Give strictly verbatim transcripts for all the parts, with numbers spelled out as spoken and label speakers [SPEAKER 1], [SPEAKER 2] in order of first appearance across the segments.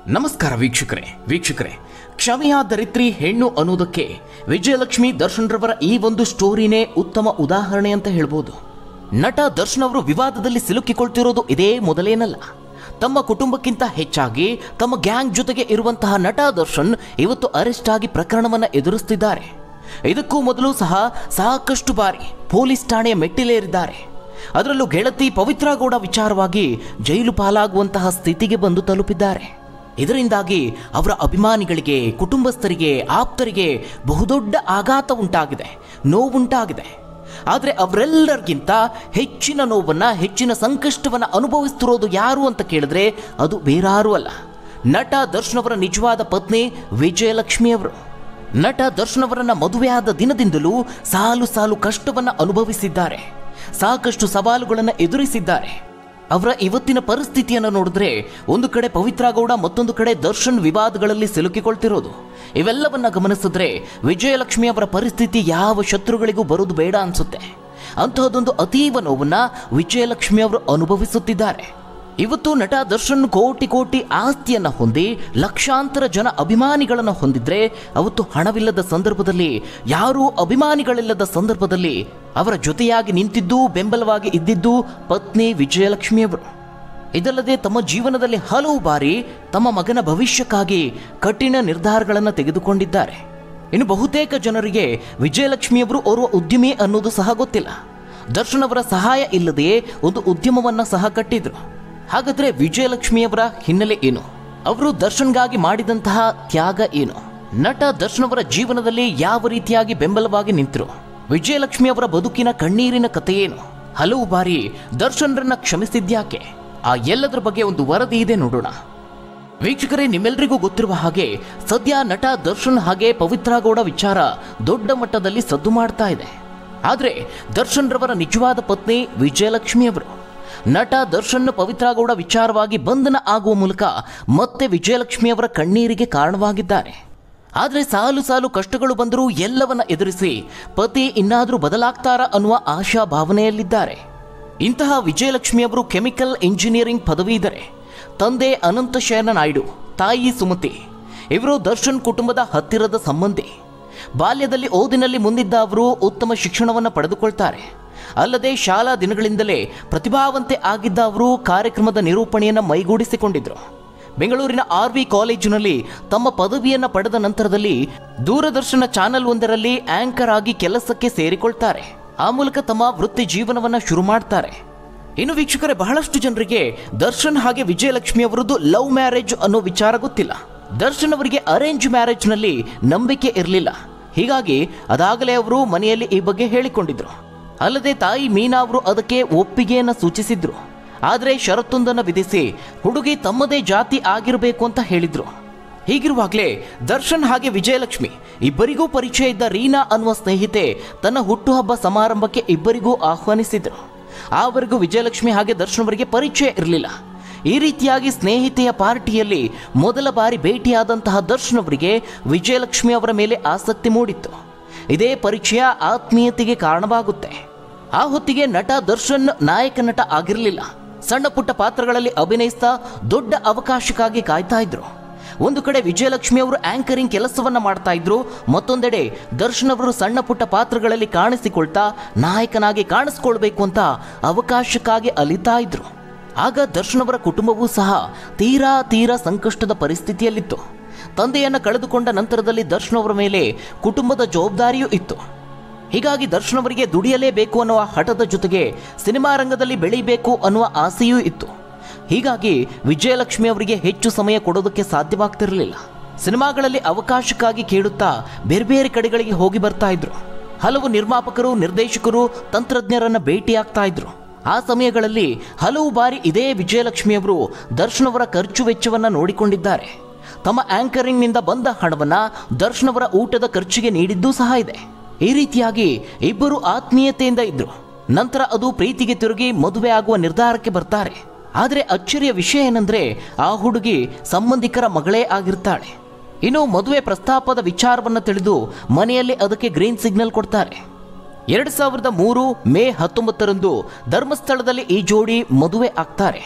[SPEAKER 1] ನಮಸ್ಕಾರ ವೀಕ್ಷಕರೇ ವೀಕ್ಷಕರೇ ಕ್ಷಮೆಯ ದರಿದ್ರಿ ಹೆಣ್ಣು ಅನ್ನೋದಕ್ಕೆ ವಿಜಯಲಕ್ಷ್ಮಿ ದರ್ಶನ್ ರವರ ಈ ಒಂದು ಸ್ಟೋರಿನೇ ಉತ್ತಮ ಉದಾಹರಣೆ ಅಂತ ಹೇಳ್ಬೋದು. ನಟ ದರ್ಶನ್ ಅವರು ವಿವಾದದಲ್ಲಿ ಸಿಲುಕಿಕೊಳ್ತಿರೋದು ಇದೇ ಮೊದಲೇನಲ್ಲ. ತಮ್ಮ ಕುಟುಂಬಕ್ಕಿಂತ ಹೆಚ್ಚಾಗಿ ತಮ್ಮ ಗ್ಯಾಂಗ್ ಜೊತೆಗೆ ಇರುವಂತಹ ನಟ ದರ್ಶನ್ ಇವತ್ತು ಅರೆಸ್ಟ್ ಆಗಿ ಪ್ರಕರಣವನ್ನು ಎದುರಿಸುತ್ತಿದ್ದಾರೆ. ಇದಕ್ಕೂ ಮೊದಲು ಸಹ ಸಾಕಷ್ಟು ಬಾರಿ ಪೊಲೀಸ್ ಠಾಣೆಯ ಮೆಟ್ಟಿಲೇರಿದ್ದಾರೆ. ಅದರಲ್ಲೂ ಗೆಳತಿ ಪವಿತ್ರ ಗೌಡ ವಿಚಾರವಾಗಿ ಜೈಲು ಪಾಲಾಗುವಂತಹ ಸ್ಥಿತಿಗೆ ಬಂದು ತಲುಪಿದ್ದಾರೆ. ಇದರಿಂದಾಗಿ ಅವರ ಅಭಿಮಾನಿಗಳಿಗೆ, ಕುಟುಂಬಸ್ಥರಿಗೆ, ಆಪ್ತರಿಗೆ ಬಹುದೊಡ್ಡ ಆಘಾತ ಉಂಟಾಗಿದೆ, ನೋವುಂಟಾಗಿದೆ. ಆದರೆ ಅವರೆಲ್ಲರಿಗಿಂತ ಹೆಚ್ಚಿನ ನೋವನ್ನು, ಹೆಚ್ಚಿನ ಸಂಕಷ್ಟವನ್ನು ಅನುಭವಿಸ್ತಿರೋದು ಯಾರು ಅಂತ ಕೇಳಿದ್ರೆ ಅದು ಬೇರಾರೂ ಅಲ್ಲ, ನಟ ದರ್ಶನ್ ಅವರ ನಿಜವಾದ ಪತ್ನಿ ವಿಜಯಲಕ್ಷ್ಮಿ ಅವರು. ನಟ ದರ್ಶನ್ ಅವರನ್ನ ಮದುವೆಯಾದ ದಿನದಿಂದಲೂ ಸಾಲು ಸಾಲು ಕಷ್ಟವನ್ನು ಅನುಭವಿಸಿದ್ದಾರೆ, ಸಾಕಷ್ಟು ಸವಾಲುಗಳನ್ನು ಎದುರಿಸಿದ್ದಾರೆ. ಅವರ ಇವತ್ತಿನ ಪರಿಸ್ಥಿತಿಯನ್ನು ನೋಡಿದ್ರೆ ಒಂದು ಕಡೆ ಪವಿತ್ರ ಗೌಡ, ಮತ್ತೊಂದು ಕಡೆ ದರ್ಶನ್ ವಿವಾದಗಳಲ್ಲಿ ಸಿಲುಕಿಕೊಳ್ತಿರೋದು. ಇವೆಲ್ಲವನ್ನ ಗಮನಿಸಿದ್ರೆ ವಿಜಯಲಕ್ಷ್ಮಿ ಅವರ ಪರಿಸ್ಥಿತಿ ಯಾವ ಶತ್ರುಗಳಿಗೂ ಬರೋದು ಬೇಡ ಅನ್ಸುತ್ತೆ. ಅಂತಹದೊಂದು ಅತೀವ ನೋವನ್ನ ವಿಜಯಲಕ್ಷ್ಮಿ ಅವರು ಅನುಭವಿಸುತ್ತಿದ್ದಾರೆ. ಇವತ್ತು ನಟ ದರ್ಶನ್ ಕೋಟಿ ಕೋಟಿ ಆಸ್ತಿಯನ್ನು ಹೊಂದಿ ಲಕ್ಷಾಂತರ ಜನ ಅಭಿಮಾನಿಗಳನ್ನು ಹೊಂದಿದ್ರೆ, ಅವತ್ತು ಹಣವಿಲ್ಲದ ಸಂದರ್ಭದಲ್ಲಿ, ಯಾರೂ ಅಭಿಮಾನಿಗಳಿಲ್ಲದ ಸಂದರ್ಭದಲ್ಲಿ ಅವರ ಜೊತೆಯಾಗಿ ನಿಂತಿದ್ದು, ಬೆಂಬಲವಾಗಿ ಇದ್ದಿದ್ದು ಪತ್ನಿ ವಿಜಯಲಕ್ಷ್ಮಿಯವರು. ಇದಲ್ಲದೆ ತಮ್ಮ ಜೀವನದಲ್ಲಿ ಹಲವು ಬಾರಿ ತಮ್ಮ ಮಗನ ಭವಿಷ್ಯಕ್ಕಾಗಿ ಕಠಿಣ ನಿರ್ಧಾರಗಳನ್ನು ತೆಗೆದುಕೊಂಡಿದ್ದಾರೆ. ಇನ್ನು ಬಹುತೇಕ ಜನರಿಗೆ ವಿಜಯಲಕ್ಷ್ಮಿಯವರು ಓರ್ವ ಉದ್ಯಮಿ ಅನ್ನೋದು ಸಹ ಗೊತ್ತಿಲ್ಲ. ದರ್ಶನ್ ಅವರ ಸಹಾಯ ಇಲ್ಲದೆಯೇ ಒಂದು ಉದ್ಯಮವನ್ನು ಸಹ ಕಟ್ಟಿದ್ರು. ಹಾಗಾದ್ರೆ ವಿಜಯಲಕ್ಷ್ಮಿಯವರ ಹಿನ್ನೆಲೆ ಏನು? ಅವರು ದರ್ಶನ್ಗಾಗಿ ಮಾಡಿದಂತಹ ತ್ಯಾಗ ಏನು? ನಟ ದರ್ಶನ್ ಅವರ ಜೀವನದಲ್ಲಿ ಯಾವ ರೀತಿಯಾಗಿ ಬೆಂಬಲವಾಗಿ ನಿಂತರು? ವಿಜಯಲಕ್ಷ್ಮಿ ಅವರ ಬದುಕಿನ ಕಣ್ಣೀರಿನ ಕಥೆ ಏನು? ಹಲವು ಬಾರಿ ದರ್ಶನ್ರನ್ನ ಕ್ಷಮಿಸಿದ್ಯಾಕೆ? ಆ ಎಲ್ಲದರ ಬಗ್ಗೆ ಒಂದು ವರದಿ ಇದೆ, ನೋಡೋಣ. ವೀಕ್ಷಕರೇ, ನಿಮ್ಮೆಲ್ಲರಿಗೂ ಗೊತ್ತಿರುವ ಹಾಗೆ ಸದ್ಯ ನಟ ದರ್ಶನ್ ಹಾಗೆ ಪವಿತ್ರ ಗೌಡ ವಿಚಾರ ದೊಡ್ಡ ಮಟ್ಟದಲ್ಲಿ ಸದ್ದು ಮಾಡ್ತಾ ಇದೆ. ಆದರೆ ದರ್ಶನ್ ರವರ ನಿಜವಾದ ಪತ್ನಿ ವಿಜಯಲಕ್ಷ್ಮಿ ಅವರು. ನಟ ದರ್ಶನ್ ಪವಿತ್ರ ಗೌಡ ವಿಚಾರವಾಗಿ ಬಂಧನ ಆಗುವ ಮೂಲಕ ಮತ್ತೆ ವಿಜಯಲಕ್ಷ್ಮಿ ಅವರ ಕಣ್ಣೀರಿಗೆ ಕಾರಣವಾಗಿದ್ದಾರೆ. ಆದರೆ ಸಾಲು ಸಾಲು ಕಷ್ಟಗಳು ಬಂದರೂ ಎಲ್ಲವನ್ನ ಎದುರಿಸಿ ಪತಿ ಇನ್ನಾದರೂ ಬದಲಾಗ್ತಾರಾ ಅನ್ನುವ ಆಶಾ ಭಾವನೆಯಲ್ಲಿದ್ದಾರೆ. ಇಂತಹ ವಿಜಯಲಕ್ಷ್ಮಿ ಅವರು ಕೆಮಿಕಲ್ ಇಂಜಿನಿಯರಿಂಗ್ ಪದವೀಧರೆ. ತಂದೆ ಅನಂತ ಶಯನ ನಾಯ್ಡು, ತಾಯಿ ಸುಮತಿ. ಇವರು ದರ್ಶನ್ ಕುಟುಂಬದ ಹತ್ತಿರದ ಸಂಬಂಧಿ. ಬಾಲ್ಯದಲ್ಲಿ ಓದಿನಲ್ಲಿ ಮುಂದಿದ್ದ ಅವರು ಉತ್ತಮ ಶಿಕ್ಷಣವನ್ನು ಪಡೆದುಕೊಳ್ತಾರೆ. ಅಲ್ಲದೆ ಶಾಲಾ ದಿನಗಳಿಂದಲೇ ಪ್ರತಿಭಾವಂತೆ ಆಗಿದ್ದ ಅವರು ಕಾರ್ಯಕ್ರಮದ ನಿರೂಪಣೆಯನ್ನು ಮೈಗೂಡಿಸಿಕೊಂಡಿದ್ರು. ಬೆಂಗಳೂರಿನ ಆರ್ ವಿ ಕಾಲೇಜಿನಲ್ಲಿ ತಮ್ಮ ಪದವಿಯನ್ನು ಪಡೆದ ನಂತರದಲ್ಲಿ ದೂರದರ್ಶನ ಚಾನೆಲ್ ಒಂದರಲ್ಲಿ ಆಂಕರ್ ಆಗಿ ಕೆಲಸಕ್ಕೆ ಸೇರಿಕೊಳ್ತಾರೆ. ಆ ಮೂಲಕ ತಮ್ಮ ವೃತ್ತಿ ಜೀವನವನ್ನು ಶುರು ಮಾಡ್ತಾರೆ. ಇನ್ನು ವೀಕ್ಷಕರೇ, ಬಹಳಷ್ಟು ಜನರಿಗೆ ದರ್ಶನ್ ಹಾಗೆ ವಿಜಯಲಕ್ಷ್ಮಿ ಅವರದ್ದು ಲವ್ ಮ್ಯಾರೇಜ್ ಅನ್ನೋ ವಿಚಾರ ಗೊತ್ತಿಲ್ಲ. ದರ್ಶನ್ ಅವರಿಗೆ ಅರೇಂಜ್ ಮ್ಯಾರೇಜ್ನಲ್ಲಿ ನಂಬಿಕೆ ಇರಲಿಲ್ಲ. ಹೀಗಾಗಿ ಅದಾಗಲೇ ಅವರು ಮನೆಯಲ್ಲಿ ಈ ಬಗ್ಗೆ ಹೇಳಿಕೊಂಡಿದ್ರು. ಅಲ್ಲದೆ ತಾಯಿ ಮೀನಾ ಅವರು ಅದಕ್ಕೆ ಒಪ್ಪಿಗೆಯನ್ನು ಸೂಚಿಸಿದ್ರು. ಆದರೆ ಷರತ್ತೊಂದನ್ನು ವಿಧಿಸಿ ಹುಡುಗಿ ತಮ್ಮದೇ ಜಾತಿ ಆಗಿರಬೇಕು ಅಂತ ಹೇಳಿದ್ರು. ಹೀಗಿರುವಾಗಲೇ ದರ್ಶನ್ ಹಾಗೆ ವಿಜಯಲಕ್ಷ್ಮಿ ಇಬ್ಬರಿಗೂ ಪರಿಚಯ ಇದ್ದ ರೀನಾ ಅನ್ನುವ ಸ್ನೇಹಿತೆ ತನ್ನ ಹುಟ್ಟುಹಬ್ಬ ಸಮಾರಂಭಕ್ಕೆ ಇಬ್ಬರಿಗೂ ಆಹ್ವಾನಿಸಿದ್ರು. ಆವರೆಗೂ ವಿಜಯಲಕ್ಷ್ಮಿ ಹಾಗೆ ದರ್ಶನ್ ಅವರಿಗೆ ಪರಿಚಯ ಇರಲಿಲ್ಲ. ಈ ರೀತಿಯಾಗಿ ಸ್ನೇಹಿತೆಯ ಪಾರ್ಟಿಯಲ್ಲಿ ಮೊದಲ ಬಾರಿ ಭೇಟಿಯಾದಂತಹ ದರ್ಶನ್ ಅವರಿಗೆ ವಿಜಯಲಕ್ಷ್ಮಿ ಅವರ ಮೇಲೆ ಆಸಕ್ತಿ ಮೂಡಿತ್ತು. ಇದೇ ಪರಿಚಯ ಆತ್ಮೀಯತೆಗೆ ಕಾರಣವಾಗುತ್ತೆ. ಆ ಹೊತ್ತಿಗೆ ನಟ ದರ್ಶನ್ ನಾಯಕ ನಟ ಆಗಿರಲಿಲ್ಲ. ಸಣ್ಣ ಪುಟ್ಟ ಪಾತ್ರಗಳಲ್ಲಿ ಅಭಿನಯಿಸ್ತಾ ದೊಡ್ಡ ಅವಕಾಶಕ್ಕಾಗಿ ಕಾಯ್ತಾ ಇದ್ರು. ಒಂದು ಕಡೆ ವಿಜಯಲಕ್ಷ್ಮಿ ಅವರು ಆಂಕರಿಂಗ್ ಕೆಲಸವನ್ನ ಮಾಡ್ತಾ ಇದ್ರು, ಮತ್ತೊಂದೆಡೆ ದರ್ಶನ್ ಅವರು ಸಣ್ಣ ಪುಟ್ಟ ಪಾತ್ರಗಳಲ್ಲಿ ಕಾಣಿಸಿಕೊಳ್ತಾ ನಾಯಕನಾಗಿ ಕಾಣಿಸ್ಕೊಳ್ಬೇಕು ಅಂತ ಅವಕಾಶಕ್ಕಾಗಿ ಅಲಿತಾ ಇದ್ರು. ಆಗ ದರ್ಶನ್ ಅವರ ಕುಟುಂಬವೂ ಸಹ ತೀರಾ ತೀರಾ ಸಂಕಷ್ಟದ ಪರಿಸ್ಥಿತಿಯಲ್ಲಿತ್ತು. ತಂದೆಯನ್ನು ಕಳೆದುಕೊಂಡ ನಂತರದಲ್ಲಿ ದರ್ಶನ್ ಅವರ ಮೇಲೆ ಕುಟುಂಬದ ಜವಾಬ್ದಾರಿಯೂ ಇತ್ತು. ಹೀಗಾಗಿ ದರ್ಶನ್ ಅವರಿಗೆ ದುಡಿಯಲೇಬೇಕು ಅನ್ನುವ ಹಠದ ಜೊತೆಗೆ ಸಿನಿಮಾ ರಂಗದಲ್ಲಿ ಬೆಳೀಬೇಕು ಅನ್ನುವ ಆಸೆಯೂ ಇತ್ತು. ಹೀಗಾಗಿ ವಿಜಯಲಕ್ಷ್ಮಿ ಅವರಿಗೆ ಹೆಚ್ಚು ಸಮಯ ಕೊಡೋದಕ್ಕೆ ಸಾಧ್ಯವಾಗ್ತಿರಲಿಲ್ಲ. ಸಿನಿಮಾಗಳಲ್ಲಿ ಅವಕಾಶಕ್ಕಾಗಿ ಕೇಳುತ್ತಾ ಬೇರೆ ಬೇರೆ ಕಡೆಗಳಿಗೆ ಹೋಗಿ ಬರ್ತಾ ಇದ್ರು. ಹಲವು ನಿರ್ಮಾಪಕರು, ನಿರ್ದೇಶಕರು, ತಂತ್ರಜ್ಞರನ್ನ ಭೇಟಿಯಾಗ್ತಾ ಇದ್ರು. ಆ ಸಮಯಗಳಲ್ಲಿ ಹಲವು ಬಾರಿ ಇದೇ ವಿಜಯಲಕ್ಷ್ಮಿ ಅವರು ದರ್ಶನ್ ಅವರ ಖರ್ಚು ವೆಚ್ಚವನ್ನು ನೋಡಿಕೊಂಡಿದ್ದಾರೆ. ತಮ್ಮ ಆಂಕರಿಂಗ್ನಿಂದ ಬಂದ ಹಣವನ್ನ ದರ್ಶನ್ ಅವರ ಊಟದ ಖರ್ಚಿಗೆ ನೀಡಿದ್ದೂ ಸಹ ಇದೆ. ಈ ರೀತಿಯಾಗಿ ಇಬ್ಬರು ಆತ್ಮೀಯತೆಯಿಂದ ಇದ್ರು. ನಂತರ ಅದು ಪ್ರೀತಿಗೆ ತಿರುಗಿ ಮದುವೆ ಆಗುವ ನಿರ್ಧಾರಕ್ಕೆ ಬರ್ತಾರೆ. ಆದರೆ ಅಚ್ಚರಿಯ ವಿಷಯ ಏನಂದ್ರೆ, ಆ ಹುಡುಗಿ ಸಂಬಂಧಿಕರ ಮಗಳೇ ಆಗಿರ್ತಾಳೆ. ಇನ್ನು ಮದುವೆ ಪ್ರಸ್ತಾಪದ ವಿಚಾರವನ್ನು ತಿಳಿದು ಮನೆಯಲ್ಲಿ ಅದಕ್ಕೆ ಗ್ರೀನ್ ಸಿಗ್ನಲ್ ಕೊಡ್ತಾರೆ. ಎರಡು ಸಾವಿರದ ಮೂರು ಮೇ ಹತ್ತೊಂಬತ್ತರಂದು ಧರ್ಮಸ್ಥಳದಲ್ಲಿ ಈ ಜೋಡಿ ಮದುವೆ ಆಗ್ತಾರೆ.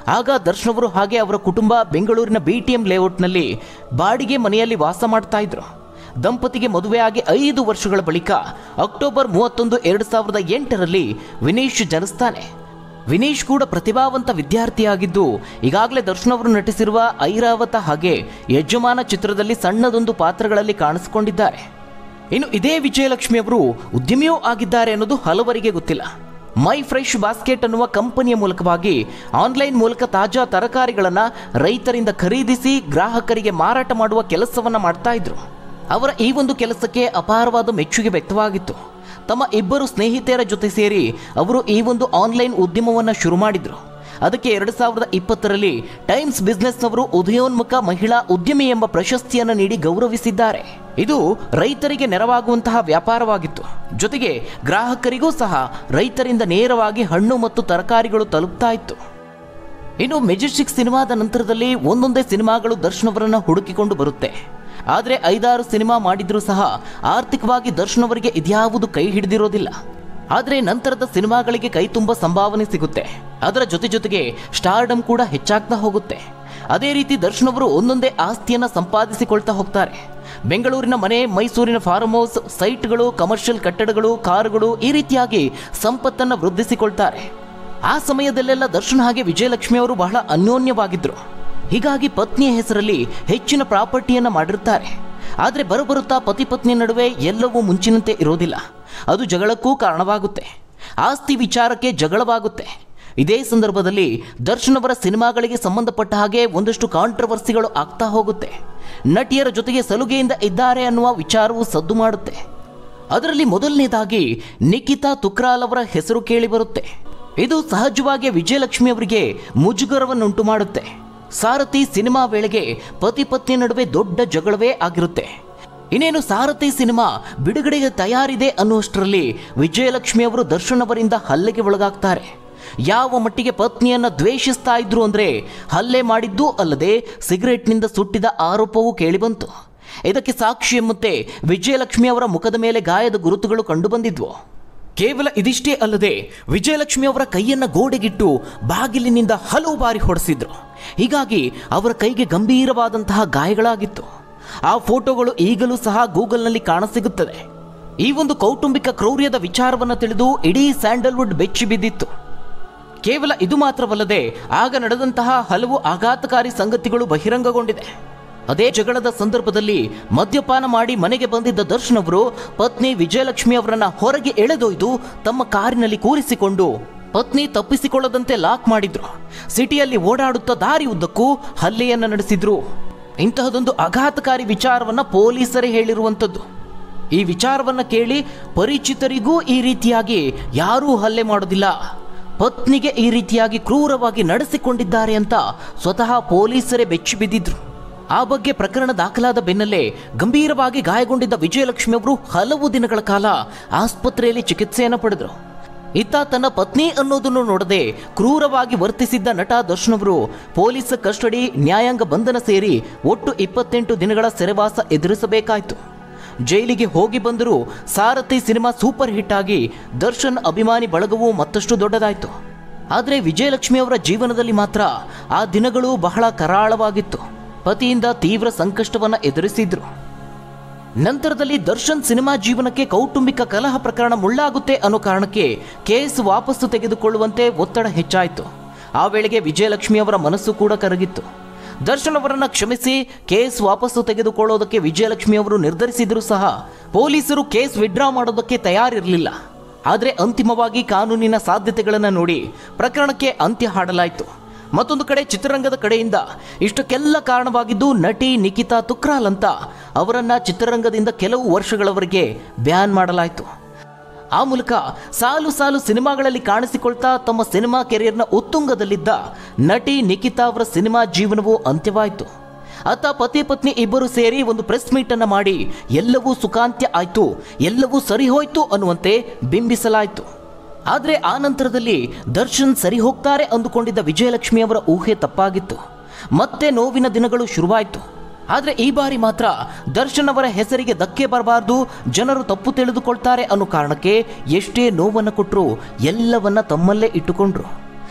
[SPEAKER 1] ಆಗ ದರ್ಶನ್ ಅವರು ಹಾಗೆ ಅವರ ಕುಟುಂಬ ಬೆಂಗಳೂರಿನ ಬಿ ಟಿ ಎಂ ಲೇಔಟ್ನಲ್ಲಿ ಬಾಡಿಗೆ ಮನೆಯಲ್ಲಿ ವಾಸ ಮಾಡ್ತಾ ಇದ್ರು. ದಂಪತಿಗೆ ಮದುವೆಯಾಗಿ ಐದು ವರ್ಷಗಳ ಬಳಿಕ ಅಕ್ಟೋಬರ್ ಮೂವತ್ತೊಂದು ಎರಡು ಸಾವಿರದ ಎಂಟರಲ್ಲಿ ವಿನೀಶ್ ಜನಿಸ್ತಾನೆ. ವಿನೀಶ್ ಕೂಡ ಪ್ರತಿಭಾವಂತ ವಿದ್ಯಾರ್ಥಿಯಾಗಿದ್ದು ಈಗಾಗಲೇ ದರ್ಶನ್ ಅವರು ನಟಿಸಿರುವ ಐರಾವತ ಹಾಗೆ ಯಜಮಾನ ಚಿತ್ರದಲ್ಲಿ ಸಣ್ಣದೊಂದು ಪಾತ್ರಗಳಲ್ಲಿ ಕಾಣಿಸಿಕೊಂಡಿದ್ದಾರೆ. ಇನ್ನು ಇದೇ ವಿಜಯಲಕ್ಷ್ಮಿ ಅವರು ಉದ್ಯಮಿಯೂ ಆಗಿದ್ದಾರೆ ಅನ್ನೋದು ಹಲವರಿಗೆ ಗೊತ್ತಿಲ್ಲ. ಮೈ ಫ್ರೆಶ್ ಬಾಸ್ಕೆಟ್ ಅನ್ನುವ ಕಂಪನಿಯ ಮೂಲಕವಾಗಿ ಆನ್ಲೈನ್ ಮೂಲಕ ತಾಜಾ ತರಕಾರಿಗಳನ್ನು ರೈತರಿಂದ ಖರೀದಿಸಿ ಗ್ರಾಹಕರಿಗೆ ಮಾರಾಟ ಮಾಡುವ ಕೆಲಸವನ್ನು ಮಾಡ್ತಾ ಇದ್ರು. ಅವರ ಈ ಒಂದು ಕೆಲಸಕ್ಕೆ ಅಪಾರವಾದ ಮೆಚ್ಚುಗೆ ವ್ಯಕ್ತವಾಗಿತ್ತು. ತಮ್ಮ ಇಬ್ಬರು ಸ್ನೇಹಿತೆಯರ ಜೊತೆ ಸೇರಿ ಅವರು ಈ ಒಂದು ಆನ್ಲೈನ್ ಉದ್ಯಮವನ್ನು ಶುರು ಮಾಡಿದ್ರು. ಅದಕ್ಕೆ ಎರಡು ಸಾವಿರದ ಇಪ್ಪತ್ತರಲ್ಲಿ ಟೈಮ್ಸ್ ಬಿಸ್ನೆಸ್ನವರು ಉದಯೋನ್ಮುಖ ಮಹಿಳಾ ಉದ್ಯಮಿ ಎಂಬ ಪ್ರಶಸ್ತಿಯನ್ನು ನೀಡಿ ಗೌರವಿಸಿದ್ದಾರೆ. ಇದು ರೈತರಿಗೆ ನೆರವಾಗುವಂತಹ ವ್ಯಾಪಾರವಾಗಿತ್ತು. ಜೊತೆಗೆ ಗ್ರಾಹಕರಿಗೂ ಸಹ ರೈತರಿಂದ ನೇರವಾಗಿ ಹಣ್ಣು ಮತ್ತು ತರಕಾರಿಗಳು ತಲುಪ್ತಾ ಇತ್ತು. ಇನ್ನು ಮೆಜೆಸ್ಟಿಕ್ ಸಿನಿಮಾದ ನಂತರದಲ್ಲಿ ಒಂದೊಂದೇ ಸಿನಿಮಾಗಳು ದರ್ಶನ್ ಅವರನ್ನು ಹುಡುಕಿಕೊಂಡು ಬರುತ್ತೆ. ಆದರೆ ಐದಾರು ಸಿನಿಮಾ ಮಾಡಿದ್ರೂ ಸಹ ಆರ್ಥಿಕವಾಗಿ ದರ್ಶನ್ ಅವರಿಗೆ ಇದ್ಯಾವುದು ಕೈ ಹಿಡಿದಿರೋದಿಲ್ಲ. ಆದರೆ ನಂತರದ ಸಿನಿಮಾಗಳಿಗೆ ಕೈ ತುಂಬ ಸಂಭಾವನೆ ಸಿಗುತ್ತೆ. ಅದರ ಜೊತೆ ಜೊತೆಗೆ ಸ್ಟಾರ್ಡಮ್ ಕೂಡ ಹೆಚ್ಚಾಗ್ತಾ ಹೋಗುತ್ತೆ. ಅದೇ ರೀತಿ ದರ್ಶನ್ ಅವರು ಒಂದೊಂದೇ ಆಸ್ತಿಯನ್ನು ಸಂಪಾದಿಸಿಕೊಳ್ತಾ ಹೋಗ್ತಾರೆ. ಬೆಂಗಳೂರಿನ ಮನೆ, ಮೈಸೂರಿನ ಫಾರ್ಮ್ ಹೌಸ್, ಸೈಟ್ಗಳು, ಕಮರ್ಷಿಯಲ್ ಕಟ್ಟಡಗಳು, ಕಾರುಗಳು ಈ ರೀತಿಯಾಗಿ ಸಂಪತ್ತನ್ನು ವೃದ್ಧಿಸಿಕೊಳ್ತಾರೆ. ಆ ಸಮಯದಲ್ಲೆಲ್ಲ ದರ್ಶನ್ ಹಾಗೆ ವಿಜಯಲಕ್ಷ್ಮಿ ಅವರು ಬಹಳ ಅನ್ಯೋನ್ಯವಾಗಿದ್ದರು. ಹೀಗಾಗಿ ಪತ್ನಿಯ ಹೆಸರಲ್ಲಿ ಹೆಚ್ಚಿನ ಪ್ರಾಪರ್ಟಿಯನ್ನು ಮಾಡಿರ್ತಾರೆ. ಆದರೆ ಬರುಬರುತ್ತಾ ಪತಿ ಪತ್ನಿ ನಡುವೆ ಎಲ್ಲವೂ ಮುಂಚಿನಂತೆ ಇರೋದಿಲ್ಲ. ಅದು ಜಗಳಕ್ಕೂ ಕಾರಣವಾಗುತ್ತೆ. ಆಸ್ತಿ ವಿಚಾರಕ್ಕೆ ಜಗಳವಾಗುತ್ತೆ. ಇದೇ ಸಂದರ್ಭದಲ್ಲಿ ದರ್ಶನ್ ಅವರ ಸಿನಿಮಾಗಳಿಗೆ ಸಂಬಂಧಪಟ್ಟ ಹಾಗೆ ಒಂದಷ್ಟು ಕಾಂಟ್ರವರ್ಸಿಗಳು ಆಗ್ತಾ ಹೋಗುತ್ತೆ. ನಟಿಯರ ಜೊತೆಗೆ ಸಲುಗೆಯಿಂದ ಇದ್ದಾರೆ ಅನ್ನುವ ವಿಚಾರವು ಸದ್ದು ಮಾಡುತ್ತೆ. ಅದರಲ್ಲಿ ಮೊದಲನೇದಾಗಿ ನಿಖಿತಾ ತುಕ್ರಾಲ್ ಅವರ ಹೆಸರು ಕೇಳಿ ಬರುತ್ತೆ. ಇದು ಸಹಜವಾಗಿ ವಿಜಯಲಕ್ಷ್ಮಿ ಅವರಿಗೆ ಮುಜುಗರವನ್ನುಂಟು ಮಾಡುತ್ತೆ. ಸಾರಥಿ ಸಿನಿಮಾ ವೇಳೆಗೆ ಪತಿ ಪತ್ನಿ ನಡುವೆ ದೊಡ್ಡ ಜಗಳವೇ ಆಗಿರುತ್ತೆ. ಇನ್ನೇನು ಸಾರಥಿ ಸಿನಿಮಾ ಬಿಡುಗಡೆಗೆ ತಯಾರಿದೆ ಅನ್ನುವಷ್ಟರಲ್ಲಿ ವಿಜಯಲಕ್ಷ್ಮಿ ಅವರು ದರ್ಶನ್ ಅವರಿಂದ ಹಲ್ಲೆಗೆ ಒಳಗಾಗ್ತಾರೆ. ಯಾವ ಮಟ್ಟಿಗೆ ಪತ್ನಿಯನ್ನ ದ್ವೇಷಿಸ್ತಾ ಇದ್ರು ಅಂದ್ರೆ ಹಲ್ಲೆ ಮಾಡಿದ್ದು ಅಲ್ಲದೆ ಸಿಗರೆಟ್ನಿಂದ ಸುಟ್ಟಿದ ಆರೋಪವೂ ಕೇಳಿಬಂತು. ಇದಕ್ಕೆ ಸಾಕ್ಷಿ ಎಂಬಂತೆ ವಿಜಯಲಕ್ಷ್ಮಿ ಅವರ ಮುಖದ ಮೇಲೆ ಗಾಯದ ಗುರುತುಗಳು ಕಂಡುಬಂದಿದ್ವು. ಕೇವಲ ಇದಿಷ್ಟೇ ಅಲ್ಲದೆ ವಿಜಯಲಕ್ಷ್ಮಿ ಅವರ ಕೈಯನ್ನ ಗೋಡೆಗಿಟ್ಟು ಬಾಗಿಲಿನಿಂದ ಹಲವು ಬಾರಿ ಹೊಡೆಸಿದ್ರು. ಹೀಗಾಗಿ ಅವರ ಕೈಗೆ ಗಂಭೀರವಾದಂತಹ ಗಾಯಗಳಾಗಿತ್ತು. ಆ ಫೋಟೋಗಳು ಈಗಲೂ ಸಹ ಗೂಗಲ್ನಲ್ಲಿ ಕಾಣಸಿಗುತ್ತದೆ. ಈ ಒಂದು ಕೌಟುಂಬಿಕ ಕ್ರೌರ್ಯದ ವಿಚಾರವನ್ನು ತಿಳಿದು ಇಡೀ ಸ್ಯಾಂಡಲ್ವುಡ್ ಬೆಚ್ಚಿ ಬಿದ್ದಿತ್ತು. ಕೇವಲ ಇದು ಮಾತ್ರವಲ್ಲದೆ ಆಗ ನಡೆದಂತಹ ಹಲವು ಆಘಾತಕಾರಿ ಸಂಗತಿಗಳು ಬಹಿರಂಗಗೊಂಡಿದೆ. ಅದೇ ಜಗಳದ ಸಂದರ್ಭದಲ್ಲಿ ಮದ್ಯಪಾನ ಮಾಡಿ ಮನೆಗೆ ಬಂದಿದ್ದ ದರ್ಶನ್ ಅವರು ಪತ್ನಿ ವಿಜಯಲಕ್ಷ್ಮಿ ಅವರನ್ನ ಹೊರಗೆ ಎಳೆದೊಯ್ದು ತಮ್ಮ ಕಾರಿನಲ್ಲಿ ಕೂರಿಸಿಕೊಂಡು ಪತ್ನಿ ತಪ್ಪಿಸಿಕೊಳ್ಳದಂತೆ ಲಾಕ್ ಮಾಡಿದ್ರು. ಸಿಟಿಯಲ್ಲಿ ಓಡಾಡುತ್ತಾ ದಾರಿ ಉದ್ದಕ್ಕೂ ಹಲ್ಲೆಯನ್ನು ನಡೆಸಿದ್ರು. ಇಂತಹದೊಂದು ಆಘಾತಕಾರಿ ವಿಚಾರವನ್ನ ಪೊಲೀಸರೇ ಹೇಳಿರುವಂಥದ್ದು. ಈ ವಿಚಾರವನ್ನ ಕೇಳಿ ಪರಿಚಿತರಿಗೂ ಈ ರೀತಿಯಾಗಿ ಯಾರೂ ಹಲ್ಲೆ ಮಾಡೋದಿಲ್ಲ, ಪತ್ನಿಗೆ ಈ ರೀತಿಯಾಗಿ ಕ್ರೂರವಾಗಿ ನಡೆಸಿಕೊಂಡಿದ್ದಾರೆ ಅಂತ ಸ್ವತಃ ಪೊಲೀಸರೇ ಬೆಚ್ಚಿ ಬಿದ್ದಿದ್ರು. ಆ ಬಗ್ಗೆ ಪ್ರಕರಣ ದಾಖಲಾದ ಬೆನ್ನಲ್ಲೇ ಗಂಭೀರವಾಗಿ ಗಾಯಗೊಂಡಿದ್ದ ವಿಜಯಲಕ್ಷ್ಮಿ ಅವರು ಹಲವು ದಿನಗಳ ಕಾಲ ಆಸ್ಪತ್ರೆಯಲ್ಲಿ ಚಿಕಿತ್ಸೆಯನ್ನು ಪಡೆದರು. ಇತ್ತ ತನ್ನ ಪತ್ನಿ ಅನ್ನೋದನ್ನು ನೋಡದೆ ಕ್ರೂರವಾಗಿ ವರ್ತಿಸಿದ್ದ ನಟ ದರ್ಶನ್ ಅವರು ಪೊಲೀಸ್ ಕಸ್ಟಡಿ, ನ್ಯಾಯಾಂಗ ಬಂಧನ ಸೇರಿ ಒಟ್ಟು ಇಪ್ಪತ್ತೆಂಟು ದಿನಗಳ ಸೆರೆವಾಸ ಎದುರಿಸಬೇಕಾಯಿತು. ಜೈಲಿಗೆ ಹೋಗಿ ಬಂದರೂ ಸಾರಥಿ ಸಿನಿಮಾ ಸೂಪರ್ ಹಿಟ್ ಆಗಿ ದರ್ಶನ್ ಅಭಿಮಾನಿ ಬಳಗವು ಮತ್ತಷ್ಟು ದೊಡ್ಡದಾಯಿತು. ಆದರೆ ವಿಜಯಲಕ್ಷ್ಮಿ ಅವರ ಜೀವನದಲ್ಲಿ ಮಾತ್ರ ಆ ದಿನಗಳು ಬಹಳ ಕರಾಳವಾಗಿತ್ತು. ಪತಿಯಿಂದ ತೀವ್ರ ಸಂಕಷ್ಟವನ್ನು ಎದುರಿಸಿದ್ರು. ನಂತರದಲ್ಲಿ ದರ್ಶನ್ ಸಿನಿಮಾ ಜೀವನಕ್ಕೆ ಕೌಟುಂಬಿಕ ಕಲಹ ಪ್ರಕರಣ ಮುಳ್ಳಾಗುತ್ತೆ ಅನ್ನೋ ಕಾರಣಕ್ಕೆ ಕೇಸ್ ವಾಪಸ್ಸು ತೆಗೆದುಕೊಳ್ಳುವಂತೆ ಒತ್ತಡ ಹೆಚ್ಚಾಯಿತು. ಆ ವೇಳೆಗೆ ವಿಜಯಲಕ್ಷ್ಮಿ ಅವರ ಮನಸ್ಸು ಕೂಡ ಕರಗಿತ್ತು. ದರ್ಶನ್ ಅವರನ್ನು ಕ್ಷಮಿಸಿ ಕೇಸ್ ವಾಪಸ್ಸು ತೆಗೆದುಕೊಳ್ಳೋದಕ್ಕೆ ವಿಜಯಲಕ್ಷ್ಮಿ ಅವರು ನಿರ್ಧರಿಸಿದರೂ ಸಹ ಪೊಲೀಸರು ಕೇಸ್ ವಿಡ್ರಾ ಮಾಡೋದಕ್ಕೆ ತಯಾರಿರಲಿಲ್ಲ. ಆದರೆ ಅಂತಿಮವಾಗಿ ಕಾನೂನಿನ ಸಾಧ್ಯತೆಗಳನ್ನು ನೋಡಿ ಪ್ರಕರಣಕ್ಕೆ ಅಂತ್ಯ ಹಾಡಲಾಯಿತು. ಮತ್ತೊಂದು ಕಡೆ ಚಿತ್ರರಂಗದ ಕಡೆಯಿಂದ ಇಷ್ಟಕ್ಕೆಲ್ಲ ಕಾರಣವಾಗಿದ್ದು ನಟಿ ನಿಖಿತಾ ತುಕ್ರಾಲ್ ಅಂತ ಅವರನ್ನು ಚಿತ್ರರಂಗದಿಂದ ಕೆಲವು ವರ್ಷಗಳವರೆಗೆ ಬ್ಯಾನ್ ಮಾಡಲಾಯಿತು. ಆ ಮೂಲಕ ಸಾಲು ಸಾಲು ಸಿನಿಮಾಗಳಲ್ಲಿ ಕಾಣಿಸಿಕೊಳ್ತಾ ತಮ್ಮ ಸಿನಿಮಾ ಕೆರಿಯರ್ನ ಉತ್ತುಂಗದಲ್ಲಿದ್ದ ನಟಿ ನಿಖಿತಾ ಅವರ ಸಿನಿಮಾ ಜೀವನವು ಅಂತ್ಯವಾಯಿತು. ಅತ್ತ ಪತಿ ಪತ್ನಿ ಇಬ್ಬರು ಸೇರಿ ಒಂದು ಪ್ರೆಸ್ ಮೀಟ್ ಅನ್ನು ಮಾಡಿ ಎಲ್ಲವೂ ಸುಖಾಂತ್ಯ ಆಯಿತು, ಎಲ್ಲವೂ ಸರಿ ಹೋಯ್ತು ಅನ್ನುವಂತೆ ಬಿಂಬಿಸಲಾಯಿತು. ಆದರೆ ಆ ನಂತರದಲ್ಲಿ ದರ್ಶನ್ ಸರಿ ಹೋಗ್ತಾರೆ ಅಂದುಕೊಂಡಿದ್ದ ವಿಜಯಲಕ್ಷ್ಮಿ ಅವರ ಊಹೆ ತಪ್ಪಾಗಿತ್ತು. ಮತ್ತೆ ನೋವಿನ ದಿನಗಳು ಶುರುವಾಯಿತು. ಆದರೆ ಈ ಬಾರಿ ಮಾತ್ರ ದರ್ಶನ್ ಅವರ ಹೆಸರಿಗೆ ಧಕ್ಕೆ ಬರಬಾರ್ದು, ಜನರು ತಪ್ಪು ತಿಳಿದುಕೊಳ್ತಾರೆ ಅನ್ನೋ ಕಾರಣಕ್ಕೆ ಎಷ್ಟೇ ನೋವನ್ನು ಕೊಟ್ಟರು ಎಲ್ಲವನ್ನ ತಮ್ಮಲ್ಲೇ ಇಟ್ಟುಕೊಂಡ್ರು.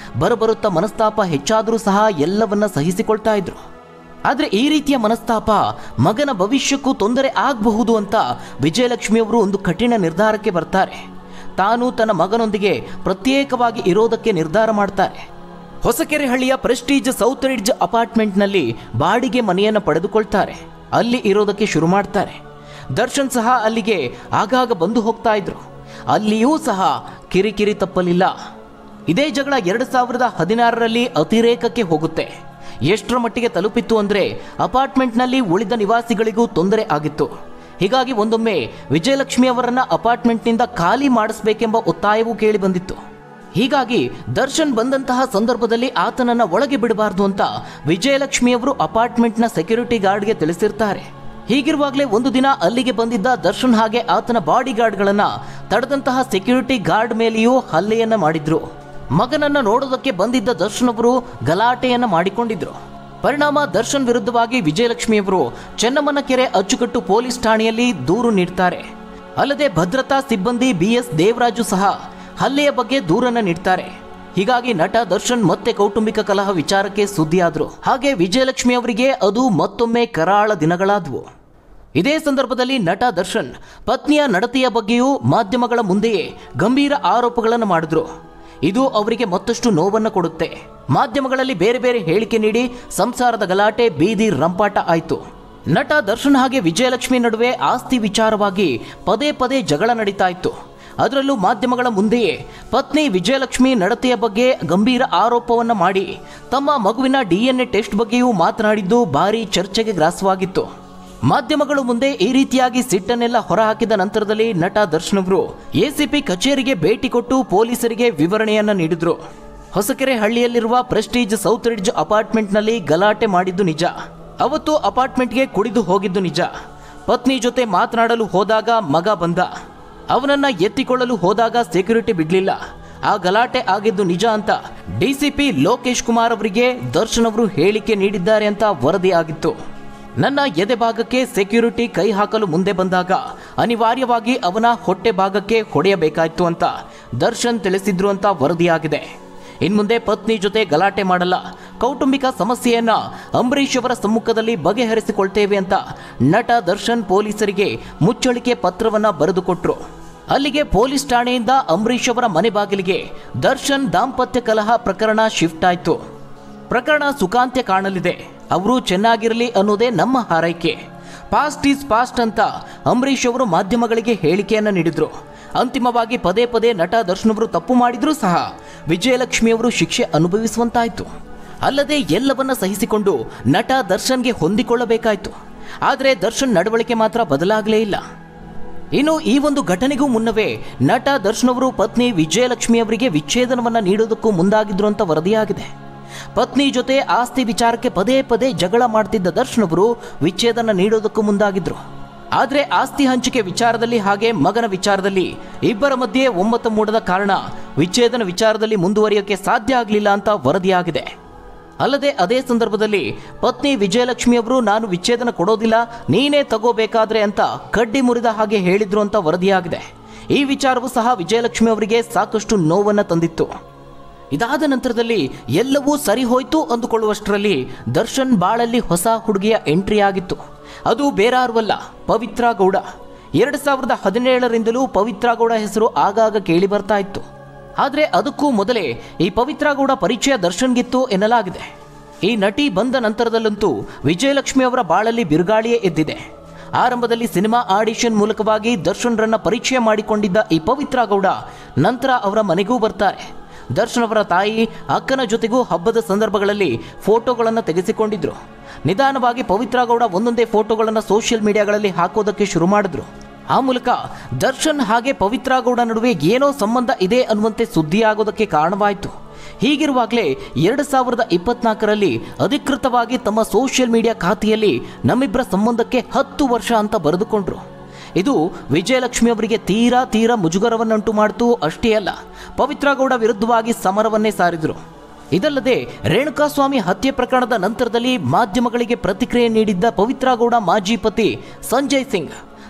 [SPEAKER 1] ಬರಬರುತ್ತಾ ಮನಸ್ತಾಪ ಹೆಚ್ಚಾದರೂ ಸಹ ಎಲ್ಲವನ್ನ ಸಹಿಸಿಕೊಳ್ತಾ ಇದ್ರು. ಆದರೆ ಈ ರೀತಿಯ ಮನಸ್ತಾಪ ಮಗನ ಭವಿಷ್ಯಕ್ಕೂ ತೊಂದರೆ ಆಗಬಹುದು ಅಂತ ವಿಜಯಲಕ್ಷ್ಮಿಯವರು ಒಂದು ಕಠಿಣ ನಿರ್ಧಾರಕ್ಕೆ ಬರ್ತಾರೆ. ತಾನು ತನ್ನ ಮಗನೊಂದಿಗೆ ಪ್ರತ್ಯೇಕವಾಗಿ ಇರೋದಕ್ಕೆ ನಿರ್ಧಾರ ಮಾಡ್ತಾರೆ. ಹೊಸಕೆರೆಹಳ್ಳಿಯ ಪ್ರೆಸ್ಟೀಜ್ ಸೌತ್ ರಿಡ್ಜ್ ಅಪಾರ್ಟ್ಮೆಂಟ್ನಲ್ಲಿ ಬಾಡಿಗೆ ಮನೆಯನ್ನು ಪಡೆದುಕೊಳ್ತಾರೆ. ಅಲ್ಲಿ ಇರೋದಕ್ಕೆ ಶುರು ಮಾಡ್ತಾರೆ. ದರ್ಶನ್ ಸಹ ಅಲ್ಲಿಗೆ ಆಗಾಗ ಬಂದು ಹೋಗ್ತಾ ಇದ್ರು. ಅಲ್ಲಿಯೂ ಸಹ ಕಿರಿಕಿರಿ ತಪ್ಪಲಿಲ್ಲ. ಇದೇ ಜಗಳ ಎರಡು ಸಾವಿರದ ಹದಿನಾರರಲ್ಲಿ ಅತಿರೇಕಕ್ಕೆ ಹೋಗುತ್ತೆ. ಎಷ್ಟರ ಮಟ್ಟಿಗೆ ತಲುಪಿತ್ತು ಅಂದರೆ ಅಪಾರ್ಟ್ಮೆಂಟ್ನಲ್ಲಿ ಉಳಿದ ನಿವಾಸಿಗಳಿಗೂ ತೊಂದರೆ ಆಗಿತ್ತು. ಹೀಗಾಗಿ ಒಂದೊಮ್ಮೆ ವಿಜಯಲಕ್ಷ್ಮಿ ಅವರನ್ನ ಅಪಾರ್ಟ್ಮೆಂಟ್ನಿಂದ ಖಾಲಿ ಮಾಡಿಸಬೇಕೆಂಬ ಒತ್ತಾಯವೂ ಕೇಳಿ ಬಂದಿತ್ತು. ಹೀಗಾಗಿ ದರ್ಶನ್ ಬಂದಂತಹ ಸಂದರ್ಭದಲ್ಲಿ ಆತನನ್ನ ಒಳಗೆ ಬಿಡಬಾರ್ದು ಅಂತ ವಿಜಯಲಕ್ಷ್ಮಿಯವರು ಅಪಾರ್ಟ್ಮೆಂಟ್ನ ಸೆಕ್ಯೂರಿಟಿ ಗಾರ್ಡ್ಗೆ ತಿಳಿಸಿರ್ತಾರೆ. ಹೀಗಿರುವಾಗಲೇ ಒಂದು ದಿನ ಅಲ್ಲಿಗೆ ಬಂದಿದ್ದ ದರ್ಶನ್ ಹಾಗೆ ಆತನ ಬಾಡಿ ಗಾರ್ಡ್ಗಳನ್ನ ತಡೆದಂತಹ ಸೆಕ್ಯೂರಿಟಿ ಗಾರ್ಡ್ ಮೇಲೆಯೂ ಹಲ್ಲೆಯನ್ನ ಮಾಡಿದ್ರು. ಮಗನನ್ನ ನೋಡೋದಕ್ಕೆ ಬಂದಿದ್ದ ದರ್ಶನ್ ಅವರು ಗಲಾಟೆಯನ್ನ ಮಾಡಿಕೊಂಡಿದ್ರು. ಪರಿಣಾಮ ದರ್ಶನ್ ವಿರುದ್ಧವಾಗಿ ವಿಜಯಲಕ್ಷ್ಮಿಯವರು ಚೆನ್ನಮ್ಮನಕೆರೆ ಅಚ್ಚುಕಟ್ಟು ಪೊಲೀಸ್ ಠಾಣೆಯಲ್ಲಿ ದೂರು ನೀಡ್ತಾರೆ. ಅಲ್ಲದೆ ಭದ್ರತಾ ಸಿಬ್ಬಂದಿ ಬಿ ಎಸ್ ದೇವರಾಜು ಸಹ ಹಲ್ಲೆಯ ಬಗ್ಗೆ ದೂರನ್ನ ನೀಡ್ತಾರೆ. ಹೀಗಾಗಿ ನಟ ದರ್ಶನ್ ಮತ್ತೆ ಕೌಟುಂಬಿಕ ಕಲಹ ವಿಚಾರಕ್ಕೆ ಸುದ್ದಿಯಾದ್ರು. ಹಾಗೆ ವಿಜಯಲಕ್ಷ್ಮಿ ಅವರಿಗೆ ಅದು ಮತ್ತೊಮ್ಮೆ ಕರಾಳ ದಿನಗಳಾದವು. ಇದೇ ಸಂದರ್ಭದಲ್ಲಿ ನಟ ದರ್ಶನ್ ಪತ್ನಿಯ ನಡತೆಯ ಬಗ್ಗೆಯೂ ಮಾಧ್ಯಮಗಳ ಮುಂದೆಯೇ ಗಂಭೀರ ಆರೋಪಗಳನ್ನು ಮಾಡಿದ್ರು. ಇದು ಅವರಿಗೆ ಮತ್ತಷ್ಟು ನೋವನ್ನು ಕೊಡುತ್ತೆ. ಮಾಧ್ಯಮಗಳಲ್ಲಿ ಬೇರೆ ಬೇರೆ ಹೇಳಿಕೆ ನೀಡಿ ಸಂಸಾರದ ಗಲಾಟೆ ಬೀದಿ ರಂಪಾಟ ಆಯಿತು. ನಟ ದರ್ಶನ್ ಹಾಗೆ ವಿಜಯಲಕ್ಷ್ಮಿ ನಡುವೆ ಆಸ್ತಿ ವಿಚಾರವಾಗಿ ಪದೇ ಪದೇ ಜಗಳ ನಡೀತಾ ಇತ್ತು. ಅದರಲ್ಲೂ ಮಾಧ್ಯಮಗಳ ಮುಂದೆಯೇ ಪತ್ನಿ ವಿಜಯಲಕ್ಷ್ಮಿ ನಡತೆಯ ಬಗ್ಗೆ ಗಂಭೀರ ಆರೋಪವನ್ನು ಮಾಡಿ ತಮ್ಮ ಮಗುವಿನ ಡಿ ಎನ್ ಎ ಟೆಸ್ಟ್ ಬಗ್ಗೆಯೂ ಮಾತನಾಡಿದ್ದು ಭಾರೀ ಚರ್ಚೆಗೆ ಗ್ರಾಸವಾಗಿತ್ತು. ಮಾಧ್ಯಮಗಳು ಮುಂದೆ ಈ ರೀತಿಯಾಗಿ ಸಿಟ್ಟನ್ನೆಲ್ಲ ಹೊರಹಾಕಿದ ನಂತರದಲ್ಲಿ ನಟ ದರ್ಶನ್ ಅವರು ಎಸಿಪಿ ಕಚೇರಿಗೆ ಭೇಟಿ ಕೊಟ್ಟು ಪೊಲೀಸರಿಗೆ ವಿವರಣೆಯನ್ನ ನೀಡಿದ್ರು. ಹೊಸಕೆರೆ ಹಳ್ಳಿಯಲ್ಲಿರುವ ಪ್ರೆಸ್ಟೀಜ್ ಸೌತ್ ರಿಡ್ಜ್ ಅಪಾರ್ಟ್ಮೆಂಟ್ನಲ್ಲಿ ಗಲಾಟೆ ಮಾಡಿದ್ದು ನಿಜ. ಅವತ್ತು ಅಪಾರ್ಟ್ಮೆಂಟ್ಗೆ ಕುಡಿದು ಹೋಗಿದ್ದು ನಿಜ. ಪತ್ನಿ ಜೊತೆ ಮಾತನಾಡಲು ಹೋದಾಗ ಮಗ ಬಂದ. ಅವನನ್ನ ಎತ್ತಿಕೊಳ್ಳಲು ಹೋದಾಗ ಸೆಕ್ಯೂರಿಟಿ ಬಿಡ್ಲಿಲ್ಲ. ಆ ಗಲಾಟೆ ಆಗಿದ್ದು ನಿಜ ಅಂತ ಡಿಸಿಪಿ ಲೋಕೇಶ್ ಕುಮಾರ್ ಅವರಿಗೆ ದರ್ಶನ್ ಅವರು ಹೇಳಿಕೆ ನೀಡಿದ್ದಾರೆ ಅಂತ ವರದಿ ಆಗಿತ್ತು. ನನ್ನ ಎದೆ ಭಾಗಕ್ಕೆ ಸೆಕ್ಯೂರಿಟಿ ಕೈ ಹಾಕಲು ಮುಂದೆ ಬಂದಾಗ ಅನಿವಾರ್ಯವಾಗಿ ಅವನ ಹೊಟ್ಟೆ ಭಾಗಕ್ಕೆ ಹೊಡೆಯಬೇಕಾಯ್ತು ಅಂತ ದರ್ಶನ್ ತಿಳಿಸಿದ್ರು ಅಂತ ವರದಿಯಾಗಿದೆ. ಇನ್ಮುಂದೆ ಪತ್ನಿ ಜೊತೆ ಗಲಾಟೆ ಮಾಡಲ್ಲ, ಕೌಟುಂಬಿಕ ಸಮಸ್ಯೆಯನ್ನ ಅಂಬರೀಶ್ ಅವರ ಸಮ್ಮುಖದಲ್ಲಿ ಬಗೆಹರಿಸಿಕೊಳ್ತೇವೆ ಅಂತ ನಟ ದರ್ಶನ್ ಪೊಲೀಸರಿಗೆ ಮುಚ್ಚಳಿಕೆ ಪತ್ರವನ್ನ ಬರೆದುಕೊಟ್ರು. ಅಲ್ಲಿಗೆ ಪೊಲೀಸ್ ಠಾಣೆಯಿಂದ ಅಂಬರೀಶ್ ಅವರ ಮನೆ ಬಾಗಿಲಿಗೆ ದರ್ಶನ್ ದಾಂಪತ್ಯ ಕಲಹ ಪ್ರಕರಣ ಶಿಫ್ಟ್ ಆಯಿತು. ಪ್ರಕರಣ ಸುಖಾಂತ್ಯ ಕಾಣಲಿದೆ, ಅವರು ಚೆನ್ನಾಗಿರಲಿ ಅನ್ನೋದೇ ನಮ್ಮ ಹಾರೈಕೆ. ಪಾಸ್ಟ್ ಈಸ್ ಪಾಸ್ಟ್ ಅಂತ ಅಂಬರೀಶ್ ಅವರು ಮಾಧ್ಯಮಗಳಿಗೆ ಹೇಳಿಕೆಯನ್ನು ನೀಡಿದ್ರು. ಅಂತಿಮವಾಗಿ ಪದೇ ಪದೇ ನಟ ದರ್ಶನ್ ಅವರು ತಪ್ಪು ಮಾಡಿದ್ರೂ ಸಹ ವಿಜಯಲಕ್ಷ್ಮಿಯವರು ಶಿಕ್ಷೆ ಅನುಭವಿಸುವಂತಾಯಿತು. ಅಲ್ಲದೆ ಎಲ್ಲವನ್ನ ಸಹಿಸಿಕೊಂಡು ನಟ ದರ್ಶನ್ಗೆ ಹೊಂದಿಕೊಳ್ಳಬೇಕಾಯಿತು. ಆದರೆ ದರ್ಶನ್ ನಡವಳಿಕೆ ಮಾತ್ರ ಬದಲಾಗಲೇ ಇಲ್ಲ. ಇನ್ನು ಈ ಒಂದು ಘಟನೆಗೂ ಮುನ್ನವೇ ನಟ ದರ್ಶನ್ ಅವರು ಪತ್ನಿ ವಿಜಯಲಕ್ಷ್ಮಿ ಅವರಿಗೆ ವಿಚ್ಛೇದನವನ್ನ ನೀಡೋದಕ್ಕೂ ಮುಂದಾಗಿದ್ರು ಅಂತ ವರದಿಯಾಗಿದೆ. ಪತ್ನಿ ಜೊತೆ ಆಸ್ತಿ ವಿಚಾರಕ್ಕೆ ಪದೇ ಪದೇ ಜಗಳ ಮಾಡ್ತಿದ್ದ ದರ್ಶನ್ ಅವರು ವಿಚ್ಛೇದನ ನೀಡೋದಕ್ಕೂ ಮುಂದಾಗಿದ್ರು. ಆದರೆ ಆಸ್ತಿ ಹಂಚಿಕೆ ವಿಚಾರದಲ್ಲಿ ಹಾಗೆ ಮಗನ ವಿಚಾರದಲ್ಲಿ ಇಬ್ಬರ ಮಧ್ಯೆ ಒಮ್ಮತ ಮೂಡದ ಕಾರಣ ವಿಚ್ಛೇದನ ವಿಚಾರದಲ್ಲಿ ಮುಂದುವರಿಯೋಕೆ ಸಾಧ್ಯ ಆಗಲಿಲ್ಲ ಅಂತ ವರದಿಯಾಗಿದೆ. ಅಲ್ಲದೆ ಅದೇ ಸಂದರ್ಭದಲ್ಲಿ ಪತ್ನಿ ವಿಜಯಲಕ್ಷ್ಮಿ ಅವರು ನಾನು ವಿಚ್ಛೇದನ ಕೊಡೋದಿಲ್ಲ, ನೀನೇ ತಗೋಬೇಕಾದ್ರೆ ಅಂತ ಕಡ್ಡಿ ಮುರಿದ ಹಾಗೆ ಹೇಳಿದ್ರು ಅಂತ ವರದಿಯಾಗಿದೆ. ಈ ವಿಚಾರವೂ ಸಹ ವಿಜಯಲಕ್ಷ್ಮಿ ಅವರಿಗೆ ಸಾಕಷ್ಟು ನೋವನ್ನು ತಂದಿತ್ತು. ಇದಾದ ನಂತರದಲ್ಲಿ ಎಲ್ಲವೂ ಸರಿ ಹೋಯ್ತು ಅಂದುಕೊಳ್ಳುವಷ್ಟರಲ್ಲಿ ದರ್ಶನ್ ಬಾಳಲ್ಲಿ ಹೊಸ ಹುಡುಗಿಯ ಎಂಟ್ರಿ ಆಗಿತ್ತು. ಅದು ಬೇರಾರುವಲ್ಲ, ಪವಿತ್ರ ಗೌಡ. ಎರಡು ಸಾವಿರದ ಹದಿನೇಳರಿಂದಲೂ ಪವಿತ್ರ ಗೌಡ ಹೆಸರು ಆಗಾಗ ಕೇಳಿ ಬರ್ತಾ ಇತ್ತು. ಆದರೆ ಅದಕ್ಕೂ ಮೊದಲೇ ಈ ಪವಿತ್ರ ಗೌಡ ಪರಿಚಯ ದರ್ಶನ್ಗಿತ್ತು ಎನ್ನಲಾಗಿದೆ. ಈ ನಟಿ ಬಂದ ನಂತರದಲ್ಲಂತೂ ವಿಜಯಲಕ್ಷ್ಮಿ ಅವರ ಬಾಳಲ್ಲಿ ಬಿರುಗಾಳಿಯೇ ಎದ್ದಿದೆ. ಆರಂಭದಲ್ಲಿ ಸಿನಿಮಾ ಆಡಿಷನ್ ಮೂಲಕವಾಗಿ ದರ್ಶನ್ರನ್ನ ಪರಿಚಯ ಮಾಡಿಕೊಂಡಿದ್ದ ಈ ಪವಿತ್ರ ಗೌಡ ನಂತರ ಅವರ ಮನೆಗೂ ಬರ್ತಾರೆ. ದರ್ಶನ್ ಅವರ ತಾಯಿ ಅಕ್ಕನ ಜೊತೆಗೂ ಹಬ್ಬದ ಸಂದರ್ಭಗಳಲ್ಲಿ ಫೋಟೋಗಳನ್ನು ತೆಗೆಸಿಕೊಂಡಿದ್ರು. ನಿಧಾನವಾಗಿ ಪವಿತ್ರ ಗೌಡ ಒಂದೊಂದೇ ಫೋಟೋಗಳನ್ನು ಸೋಷಿಯಲ್ ಮೀಡಿಯಾಗಳಲ್ಲಿ ಹಾಕೋದಕ್ಕೆ ಶುರು ಮಾಡಿದ್ರು. ಆ ಮೂಲಕ ದರ್ಶನ್ ಹಾಗೆ ಪವಿತ್ರ ಗೌಡ ನಡುವೆ ಏನೋ ಸಂಬಂಧ ಇದೆ ಅನ್ನುವಂತೆ ಸುದ್ದಿಯಾಗೋದಕ್ಕೆ ಕಾರಣವಾಯಿತು. ಹೀಗಿರುವಾಗಲೇ ಎರಡು ಸಾವಿರದ ಇಪ್ಪತ್ನಾಲ್ಕರಲ್ಲಿ ಅಧಿಕೃತವಾಗಿ ತಮ್ಮ ಸೋಷಿಯಲ್ ಮೀಡಿಯಾ ಖಾತೆಯಲ್ಲಿ ನಮ್ಮಿಬ್ಬರ ಸಂಬಂಧಕ್ಕೆ ಹತ್ತು ವರ್ಷ ಅಂತ ಬರೆದುಕೊಂಡ್ರು. ಇದು ವಿಜಯಲಕ್ಷ್ಮಿ ಅವರಿಗೆ ತೀರಾ ತೀರಾ ಮುಜುಗರವನ್ನುಂಟು ಮಾಡಿತು. ಅಷ್ಟೇ ಅಲ್ಲ, ಪವಿತ್ರ ಗೌಡ ವಿರುದ್ಧವಾಗಿ ಸಮರವನ್ನೇ ಸಾರಿದ್ರು. ಇದಲ್ಲದೆ ರೇಣುಕಾಸ್ವಾಮಿ ಹತ್ಯೆ ಪ್ರಕರಣದ ನಂತರದಲ್ಲಿ ಮಾಧ್ಯಮಗಳಿಗೆ ಪ್ರತಿಕ್ರಿಯೆ ನೀಡಿದ್ದ ಪವಿತ್ರ ಗೌಡ ಮಾಜಿ ಪತಿ ಸಂಜಯ್ ಸಿಂಗ್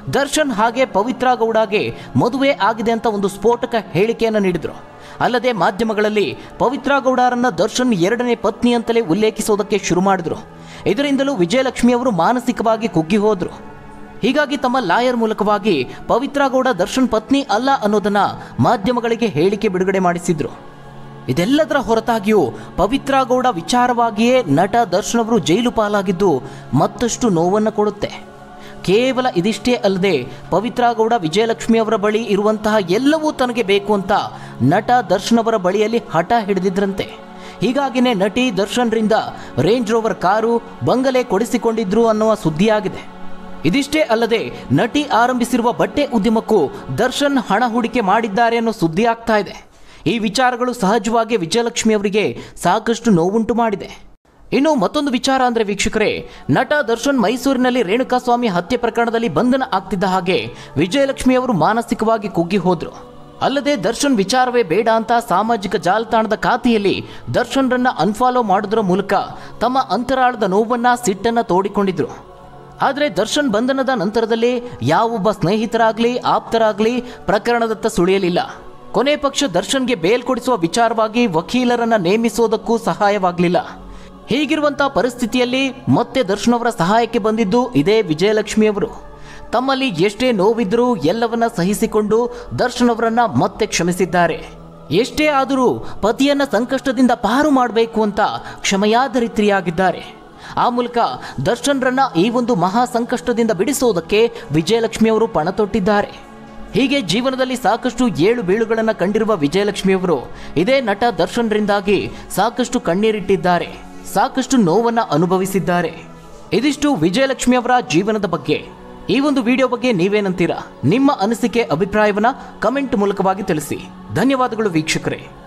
[SPEAKER 1] ದರ್ಶನ್ ಹಾಗೆ ಪವಿತ್ರ ಗೌಡಗೆ ಮದುವೆ ಆಗಿದೆ ಅಂತ ಒಂದು ಸ್ಫೋಟಕ ಹೇಳಿಕೆಯನ್ನು ನೀಡಿದ್ರು. ಅಲ್ಲದೆ ಮಾಧ್ಯಮಗಳಲ್ಲಿ ಪವಿತ್ರ ಗೌಡರನ್ನ ದರ್ಶನ್ ಎರಡನೇ ಪತ್ನಿ ಅಂತಲೇ ಉಲ್ಲೇಖಿಸೋದಕ್ಕೆ ಶುರು ಮಾಡಿದ್ರು. ಇದರಿಂದಲೂ ವಿಜಯಲಕ್ಷ್ಮಿ ಅವರು ಮಾನಸಿಕವಾಗಿ ಕುಗ್ಗಿ ಹೋದ್ರು. ಹೀಗಾಗಿ ತಮ್ಮ ಲಾಯರ್ ಮೂಲಕವಾಗಿ ಪವಿತ್ರ ಗೌಡ ದರ್ಶನ್ ಪತ್ನಿ ಅಲ್ಲ ಅನ್ನೋದನ್ನ ಮಾಧ್ಯಮಗಳಿಗೆ ಹೇಳಿಕೆ ಬಿಡುಗಡೆ ಮಾಡಿಸಿದ್ರು. ಇದೆಲ್ಲದರ ಹೊರತಾಗಿಯೂ ಪವಿತ್ರ ಗೌಡ ವಿಚಾರವಾಗಿಯೇ ನಟ ದರ್ಶನ್ ಅವರು ಜೈಲು ಪಾಲಾಗಿದ್ದು ಮತ್ತಷ್ಟು ನೋವನ್ನು ಕೊಡುತ್ತೆ. ಕೇವಲ ಇದಿಷ್ಟೇ ಅಲ್ಲದೆ ಪವಿತ್ರ ಗೌಡ ವಿಜಯಲಕ್ಷ್ಮಿ ಅವರ ಬಳಿ ಇರುವಂತಹ ಎಲ್ಲವೂ ತನಗೆ ಬೇಕು ಅಂತ ನಟ ದರ್ಶನ್ ಅವರ ಬಳಿಯಲ್ಲಿ ಹಠ ಹಿಡಿದಿದ್ರಂತೆ. ಹೀಗಾಗಿನೇ ನಟಿ ದರ್ಶನ್ರಿಂದ ರೇಂಜ್ ರೋವರ್ ಕಾರು, ಬಂಗಲೆ ಕೊಡಿಸಿಕೊಂಡಿದ್ರು ಅನ್ನುವ ಸುದ್ದಿಯಾಗಿದೆ. ಇದಿಷ್ಟೇ ಅಲ್ಲದೆ ನಟಿ ಆರಂಭಿಸಿರುವ ಬಟ್ಟೆ ಉದ್ಯಮಕ್ಕೂ ದರ್ಶನ್ ಹಣ ಹೂಡಿಕೆ ಮಾಡಿದ್ದಾರೆ ಅನ್ನೋ ಸುದ್ದಿ ಆಗ್ತಾ ಇದೆ. ಈ ವಿಚಾರಗಳು ಸಹಜವಾಗಿ ವಿಜಯಲಕ್ಷ್ಮಿ ಅವರಿಗೆ ಸಾಕಷ್ಟು ನೋವುಂಟು ಮಾಡಿದೆ. ಇನ್ನು ಮತ್ತೊಂದು ವಿಚಾರ ಅಂದರೆ ವೀಕ್ಷಕರೇ, ನಟ ದರ್ಶನ್ ಮೈಸೂರಿನಲ್ಲಿ ರೇಣುಕಾಸ್ವಾಮಿ ಹತ್ಯೆ ಪ್ರಕರಣದಲ್ಲಿ ಬಂಧನ ಆಗ್ತಿದ್ದ ಹಾಗೆ ವಿಜಯಲಕ್ಷ್ಮಿ ಅವರು ಮಾನಸಿಕವಾಗಿ ಕುಗ್ಗಿ ಹೋದ್ರು. ಅಲ್ಲದೆ ದರ್ಶನ್ ವಿಚಾರವೇ ಬೇಡ ಅಂತ ಸಾಮಾಜಿಕ ಜಾಲತಾಣದ ಖಾತೆಯಲ್ಲಿ ದರ್ಶನ್ರನ್ನ ಅನ್ಫಾಲೋ ಮಾಡೋದ್ರ ಮೂಲಕ ತಮ್ಮ ಅಂತರಾಳದ ನೋವನ್ನ ಸಿಟ್ಟನ್ನ ತೋಡಿಕೊಂಡಿದ್ರು. ಆದರೆ ದರ್ಶನ್ ಬಂಧನದ ನಂತರದಲ್ಲಿ ಯಾವೊಬ್ಬ ಸ್ನೇಹಿತರಾಗ್ಲಿ ಆಪ್ತರಾಗ್ಲಿ ಪ್ರಕರಣದತ್ತ ಸುಳಿಯಲಿಲ್ಲ. ಕೊನೆ ಪಕ್ಷ ದರ್ಶನ್ಗೆ ಬೇಲ್ ಕೊಡಿಸುವ ವಿಚಾರವಾಗಿ ವಕೀಲರನ್ನ ನೇಮಿಸೋದಕ್ಕೂ ಸಹಾಯವಾಗಲಿಲ್ಲ. ಹೀಗಿರುವಂತಹ ಪರಿಸ್ಥಿತಿಯಲ್ಲಿ ಮತ್ತೆ ದರ್ಶನ್ ಅವರ ಸಹಾಯಕ್ಕೆ ಬಂದಿದ್ದು ಇದೇ ವಿಜಯಲಕ್ಷ್ಮಿ ಅವರು. ತಮ್ಮಲ್ಲಿ ಎಷ್ಟೇ ನೋವಿದ್ರೂ ಎಲ್ಲವನ್ನ ಸಹಿಸಿಕೊಂಡು ದರ್ಶನ್ ಅವರನ್ನ ಮತ್ತೆ ಕ್ಷಮಿಸಿದ್ದಾರೆ. ಎಷ್ಟೇ ಆದರೂ ಪತಿಯನ್ನ ಸಂಕಷ್ಟದಿಂದ ಪಾರು ಮಾಡಬೇಕು ಅಂತ ಕ್ಷಮೆಯಾದರಿತ್ರಿಯಾಗಿದ್ದಾರೆ. ಆ ಮೂಲಕ ದರ್ಶನ್ರನ್ನ ಈ ಒಂದು ಮಹಾ ಸಂಕಷ್ಟದಿಂದ ಬಿಡಿಸೋದಕ್ಕೆ ವಿಜಯಲಕ್ಷ್ಮಿ ಅವರು ಪಣ ತೊಟ್ಟಿದ್ದಾರೆ. ಹೀಗೆ ಜೀವನದಲ್ಲಿ ಸಾಕಷ್ಟು ಏಳು ಬೀಳುಗಳನ್ನು ಕಂಡಿರುವ ವಿಜಯಲಕ್ಷ್ಮಿ ಅವರು ಇದೇ ನಟ ದರ್ಶನ್ರಿಂದಾಗಿ ಸಾಕಷ್ಟು ಕಣ್ಣೀರಿಟ್ಟಿದ್ದಾರೆ, ಸಾಕಷ್ಟು ನೋವನ್ನ ಅನುಭವಿಸಿದ್ದಾರೆ. ಇದಿಷ್ಟು ವಿಜಯಲಕ್ಷ್ಮಿ ಅವರ ಜೀವನದ ಬಗ್ಗೆ. ಈ ಒಂದು ವಿಡಿಯೋ ಬಗ್ಗೆ ನೀವೇನಂತೀರಾ? ನಿಮ್ಮ ಅನಿಸಿಕೆ ಅಭಿಪ್ರಾಯವನ್ನ ಕಮೆಂಟ್ ಮೂಲಕವಾಗಿ ತಿಳಿಸಿ. ಧನ್ಯವಾದಗಳು ವೀಕ್ಷಕರೇ.